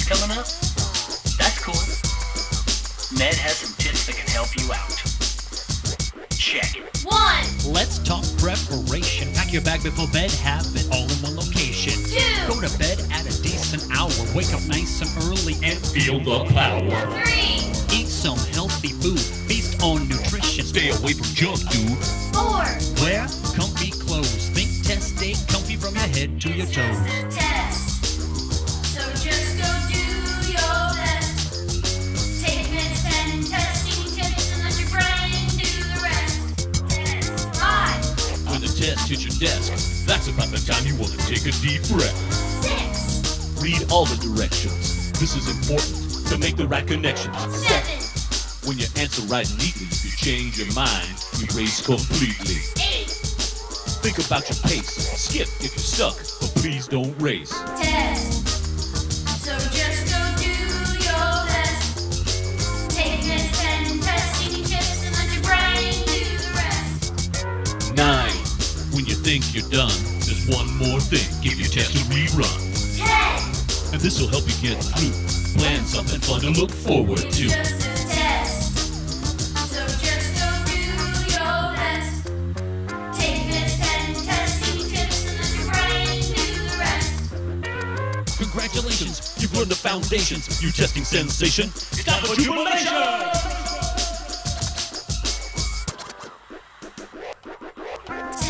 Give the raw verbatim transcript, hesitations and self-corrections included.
test coming up? That's cool. Ned has some tips that can help you out. Check it. One. Let's talk preparation. Pack your bag before bed, have it all in one location. Two. Go to bed at a decent hour. Wake up nice and early and feel the power. Three. Eat some healthy food. Feast on nutrition. Stay away from junk, dude. Four. Wear comfy clothes. Think test, stay comfy from your head to your toes. Just a test. So just go do your best. Take minutes and testing tips and let your brain do the rest. Test. Five. When the test hits your desk, that's about the time you want to take a deep breath. Six. Read all the directions. This is important to make the right connections. Seven. When you answer right neatly, you change your mind, you race completely. Eight. Think about your pace. Skip if you're stuck, but please don't race. Test. So just go do your best. Take minutes and testing tips and let your brain do the rest. Nine. When you think you're done, there's one more thing. Give your test a rerun. Ten. And this will help you get through. Plan something fun to look forward It's to. just a test. So just go do your best. Take minutes and testing tips and let your brain do the rest. Congratulations, you've learned the foundations. You testing sensation. It's time for jubilation!